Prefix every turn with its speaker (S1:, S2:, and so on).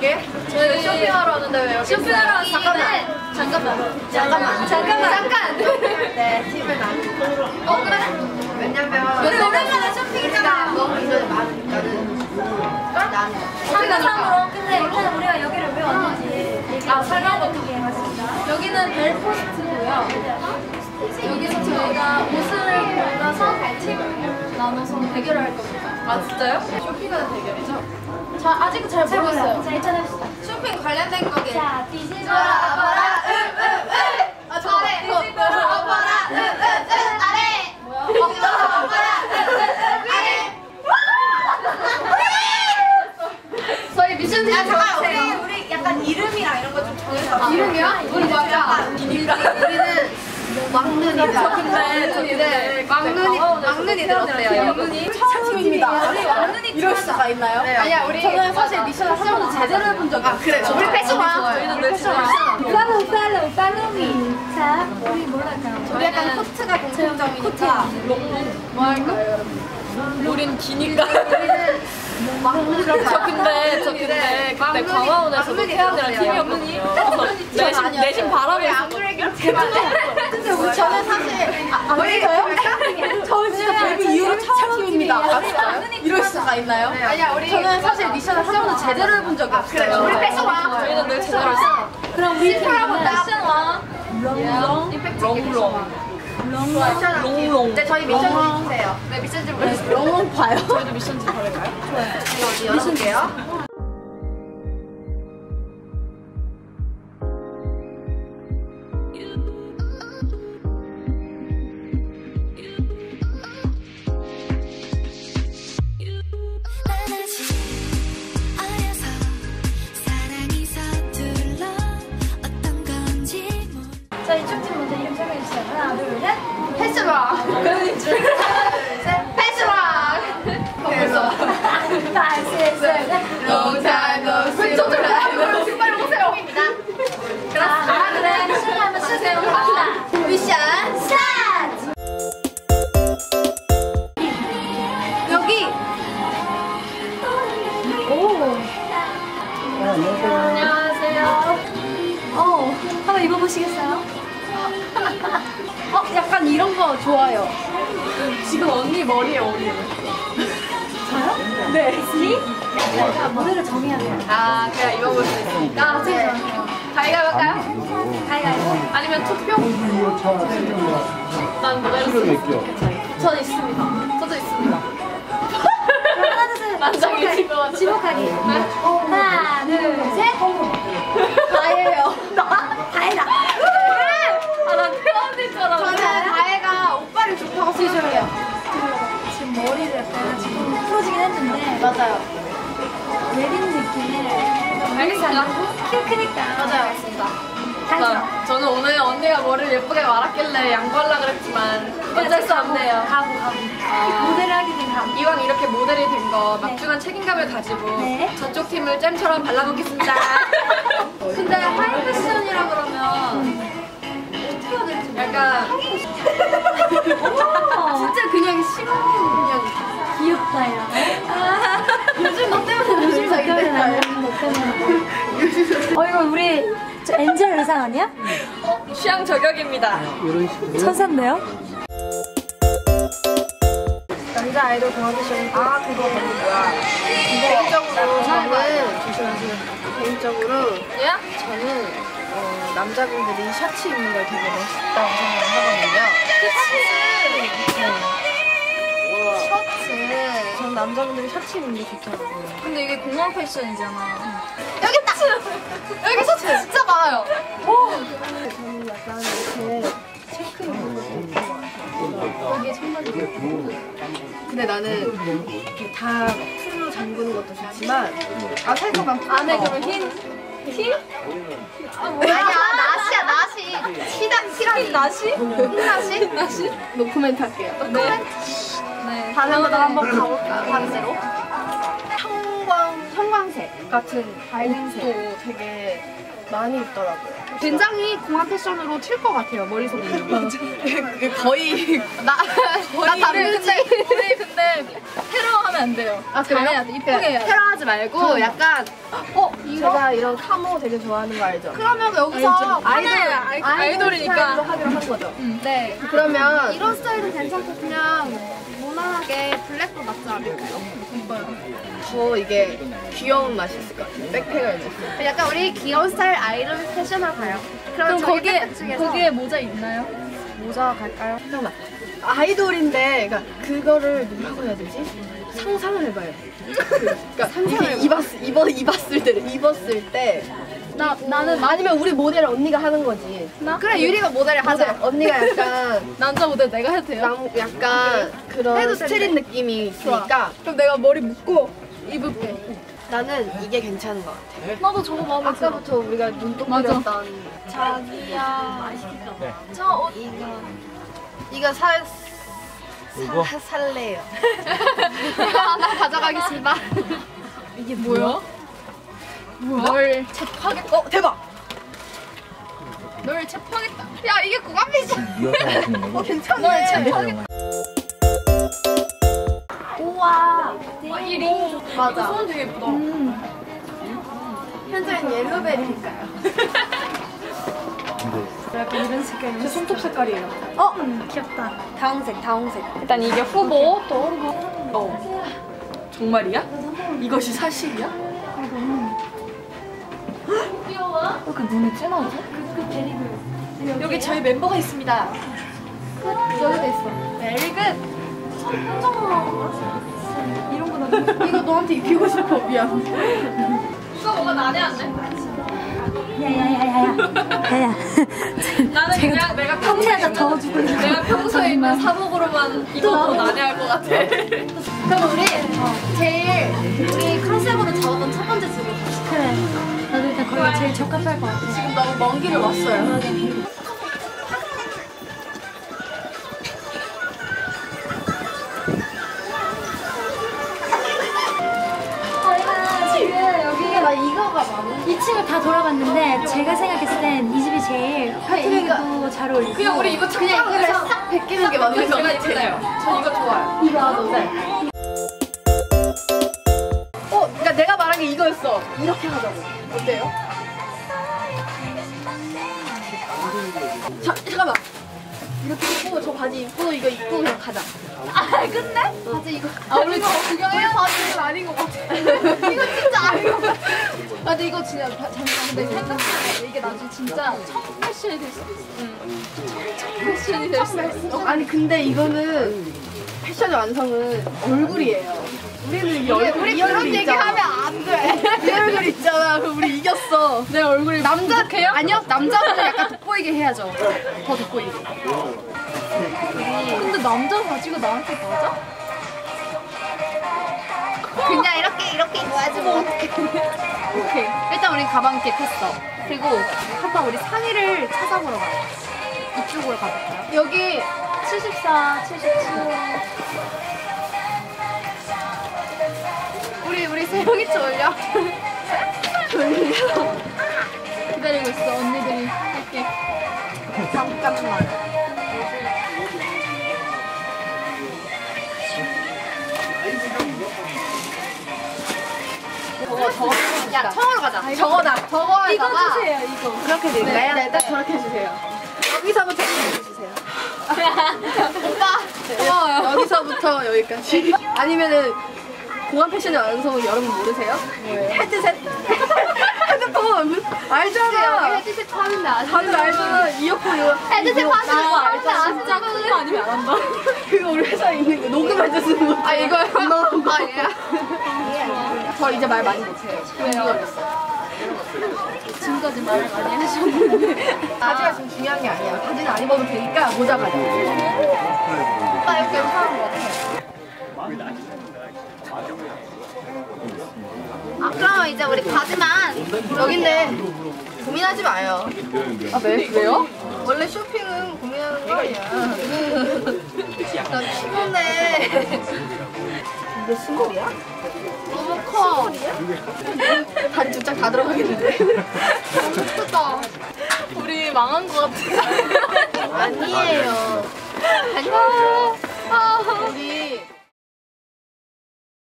S1: 어떻게? 저희 쇼핑하러 왔는데 왜 여기 쇼핑하러 왔어요? 잠깐! 네, 팀을 나누고 그래? 왜냐면
S2: 우리 오랜만에 쇼핑이잖아.
S1: 너무 인원이 많으니까는
S2: 우리가 3으로. 근데 일단 우리가 여기를 왜 왔는지 설명 어떻게 해봤습니다.
S3: 여기는 벨포스트고요. 여기서 저희가 옷을 골라서 팀 나눠서 대결을 할 겁니다.
S1: 아 진짜요? 쇼핑하는 대결이죠?
S3: 아직은 잘 모르겠어요.
S2: 자, 일단 해봅시다.
S1: 쇼핑 관련된 거게
S2: 자, 뒤집어라.
S1: 아 저래! 뒤집어라! 아래!
S3: 뭐야? 저희 미션
S1: 야
S3: 드리고
S1: 잠깐 우리 약간 이름이랑 이런 거 좀 정해서
S3: 이름이야? 우리 맞아.
S1: 우리는 막눈이다. 근데 막눈이 들었대요.
S3: 막눈이 차팀입니다. 우리 막눈이 이럴 수가 있나요?
S1: 아니야 우리
S3: 저는 사실 미션을 한 번도 제대로 해본 적이 없어요.
S1: 그래 우리 패션아.
S3: 저희는 패션아.
S2: 팔로우 me. 자, 우리 뭘 할까요?
S1: 우리 약간 코트가 공통점이니까
S3: 뭐 할까요, 여러분?
S1: 우린 기니까. 우리는
S3: 저 근데 그때 광화문에서 태연이랑 팀이 없거든요. 내심 바라고
S1: 근데 우리 저는 사실
S3: 우리 저요? 저 진짜 데뷔 이후로 차팀입니다. 이럴 수가 있나요?
S1: 아니야 우리
S3: 저는 사실 미션을 한 번도 제대로 해본 적이 없어요.
S1: 그래 우리 패션아.
S3: 저희는 늘 제대로 했어.
S2: 그럼 우리 팀은
S3: 패션왕 롱롱.
S1: 네 저희 미션 좀 해주세요. 네 미션 좀 해주세요.
S3: 롱롱 봐요?
S1: 저희도 미션 좀 걸을까요? 좋아요. 어디 열어볼게요.
S2: 자, 이쪽 팀 먼저 이름 설명해주세요. 하나, 둘, 셋.
S1: 패션왕. 그런 줄. 패션왕. 그래서
S2: 5, 6, 7, 8.
S1: No time no sleep. 저들 빨리 오세요.
S2: 자, 그래. 미션 한번 쓰세요. 갑시다.
S1: 미션
S2: 스타트!
S1: 여기.
S2: 오.
S3: 안녕하세요.
S2: 한번 입어보시겠어요?
S3: 약간 이런 거 좋아요. 지금 언니 머리에 어울려요.
S2: 저요?
S3: 네.
S2: 지? 자, 모델을 정해야 돼요.
S1: 아 그냥 입어볼 수 있으니까.
S2: 네.
S1: 가위가위 할까요?
S2: 가위가위보.
S1: 아니면 투표? 난 모델로 전 있습니다. 저도 있습니다.
S2: 그럼 하나, 둘, 셋.
S1: 만장일칠 것 같아.
S2: 지목하기. 하나, 둘, 셋.
S3: 다예요.
S2: 다행이다.
S1: 아난 태연이처럼. 저는 다혜가 오빠를 좋다고 생각해요.
S2: 지금 머리를 약간 지금 풀어지긴 했는데
S3: 맞아요.
S2: 웨딩 느낌을
S1: 알겠습니다.
S2: 키 크니까.
S1: 맞아요. 알겠습니다.
S2: 다행이다.
S1: 저는 오늘 언니가 머리를 예쁘게 말았길래 양보하려고 그랬지만 어쩔 수 없네요.
S2: 가부. 모델을 하게 된 가부.
S1: 이왕 이렇게 모델이 된 거 막중한 책임감을 가지고
S2: 네.
S1: 저쪽 팀을 잼처럼 발라먹겠습니다. 근데 하이 패션이라 그러면 어떻게 해야 될지 약간 진짜 그냥 심한 그냥
S2: 귀엽다, 야.
S1: 요즘 너 때문에 요즘
S2: 너 때문에. 이거 우리 저 엔젤 의상 아니야?
S1: 취향 저격입니다.
S2: 천사인데요?
S1: 남자 아이돌 도와주시는 아 그거 뭐야 개인적으로 저는 남자분들이 셔츠 입는 걸 되게 멋있다고 생각을 하거든요. 셔츠 전 남자분들이 셔츠 입는 게 좋더라고요.
S3: 근데 이게 공항 패션이잖아.
S1: 여기 있다! 여기 셔츠 진짜 많아요.
S3: 저는 약간 이렇게 체크를 여기에 청바지
S1: 근데 나는 이렇게 다 풀로 잠그는 것도 좋지만 살짝만
S3: 안에 그러면 흰?
S1: 아니야 나시야 나시 흰나시? 노코멘트 할게요.
S3: 네.
S1: 다른 데도 한번 가볼까요? 다른 데로? 형광색 같은 옷도 되게 많이 입더라고요.
S3: 굉장히 공항 패션으로 튈 것 같아요. 머리속 거의 나 다르지.
S2: 우리 근데 테러하면 안 돼요. 잘해야 돼. 이쁘게 해야 돼.
S3: 테러하지 말고 약간 제가 이런 카모 되게 좋아하는 거 알죠? 그러면 여기서
S2: 아이돌이니까.
S3: 하기로 한 거죠.
S2: 네.
S3: 그러면
S1: 이런 스타일은 괜찮고 그냥 무난하게 블랙도 낫지 않을까요?
S3: 이게 귀여운 맛이 있을 것 같아요. 백팩을 입었어요.
S1: 약간 우리 귀여운 스타일 아이돌 패션을 가요.
S2: 그럼
S1: 저희
S2: 거기에
S1: 백팩 중에서
S2: 거기에 모자 있나요?
S3: 모자 갈까요? 잠깐만. 아이돌인데, 그러니까 그거를 뭐라고 해야 되지? 상상을 해봐요. 그러니까 상상을 입었을 때.
S2: 나는
S3: 아니면 우리 모델을 언니가 하는 거지.
S1: 그래 유리가 모델을 하자.
S3: 언니가 약간
S2: 남자 모델 내가 해도 돼요?
S3: 약간 그런
S1: 해도
S3: 스트릿 느낌이 있으니까
S2: 그럼 내가 머리 묶고 입을게.
S3: 나는 이게 괜찮은 것 같아.
S2: 나도 저거 마음에 들어.
S3: 아까부터 우리가 눈독
S2: 맞아.
S3: 들였던
S2: 자기야. 저 옷.
S3: 이거 살래요.
S1: 이거 하나 가져가겠습니다.
S2: 이게 뭐야? 널 체포하겠다.
S3: 대박!
S2: 널 체포하겠다.
S1: 야 이게 구간 패션.
S4: 이어서 하시는 거고.
S3: 괜찮네.
S2: 우와.
S1: 이 링.
S3: 맞아.
S2: 손 되게 예쁘다.
S3: 현재는 옐로베리니까요.
S2: 약간 이런 색깔. 제 손톱 색깔이에요.
S1: 귀엽다. 다홍색.
S2: 일단 이게 후보 또.
S3: 정말이야? 이것이 사실이야?
S2: 귀여워. 왜 이렇게 눈이 진하지?
S3: 여기 저희 멤버가 있습니다.
S1: 여기도 있어.
S3: 베리 굿. 이런 거 나 이거 너한테 입히고 싶어. 미안.
S2: 이거 뭔가 난해한데?
S5: 야야야야야.
S2: 나는 그냥 내가
S5: 평소에 더워주고 있는
S2: 내가 평소에 입는 사복으로만 입어도 더 난해할 것 같아.
S1: 그럼 우리 제일 우리 컨셉으로 잡았던 첫 번째 집으로 갑시다.
S5: 그래. 나도 일단 거기가 제일 적합할 것 같아.
S3: 지금 너무 먼 길을 왔어요.
S5: 저희가 지금 여기
S1: 나 이거가 많아.
S5: 2층을 다 돌아봤는데 제가 생각했을 땐 이 집이 제일 화이트도 잘 어울리고
S3: 그냥 우리 이거 그냥 이거를 싹 베끼는 게 맞는 것 같아요. 전 이거 좋아요.
S5: 이거
S3: 네. 그러니까 내가 말한 게 이거였어. 이렇게 하자고. 어때요? 잠깐만. 이렇게 입고 저 바지 입고 이거 입고 그냥 가자.
S1: 근데 바지 이거.
S3: 우리 저 구경해요? 바지는 아닌 것 같아. 이거 진짜 아닌 것 같아.
S1: 근데 이거 진짜 잠깐 근데 생각해보니까 이게 나중에 진짜 첫 패션이 될 수도 있어. 첫 패션이 될 수도 있어.
S3: 아니 근데 이거는 패션의 완성은 얼굴이에요. 우리는 이 얼굴,
S1: 우리
S3: 이
S1: 그런
S3: 얼굴이
S1: 얘기
S3: 있잖아.
S1: 하면 안 돼.
S3: 이 얼굴 있잖아. 그럼 우리 이겼어.
S2: 내 얼굴이
S3: 남자 아니요 남자분은 약간 돋보이게 해야죠. 더 돋보이게.
S2: 근데 남자 바지가 나한테 맞아?
S1: 그냥 이렇게 입어야지 뭐 어떡해.
S3: 오케이. 일단 우리 가방 겟했어. 그리고 한번 우리 상의를 찾아보러 가요. 이쪽으로 가볼까요?
S2: 여기 74, 77.
S3: 우리 세영이 졸려. 졸려.
S2: 기다리고 있어 언니들이 할게.
S3: 잠깐만. 야, 청으로 가자. 저거다. 저거에다가
S2: 이거 주세요 이거.
S3: 그렇게 드릴까요? 네, 딱 저렇게 해주세요. 여기서부터 해주세요. 오빠, 여기서부터 여기까지. 아니면은 공항 패션의 완성은 여러분 모르세요? 뭐예요? 헤드셋. 헤드폰 알잖아.
S1: 여기 헤드셋 파는데
S3: 다들 알잖아. 이어폰 이거.
S1: 헤드셋 파는 거 알죠?
S2: 진짜 큰 거 아니면 안 한다.
S3: 그거 우리 회사에 있는 거 녹음할 때 쓰는 거. 아 이거요? 아 예. 저 이제 말 많이 못해요. 왜요?
S2: 지금까지 말을 많이 하셨는데.
S3: 바지가 지금 중요한 게 아니야. 바지는 안 입어도 되니까 모자 가자. 나 이거 괜찮은 거 같아.
S1: 그럼 이제 우리 바지만
S3: 여긴데 고민하지 마요. 아 왜요? 원래 쇼핑은 고민하는 거 아니야. 난 피곤해. 이게 스몰이야?
S1: 너무 커.
S3: 다리 두 짝 다 들어가겠는데.
S1: 너무 크다.
S3: 우리 망한 것 같아.
S2: 아니에요.
S3: 우리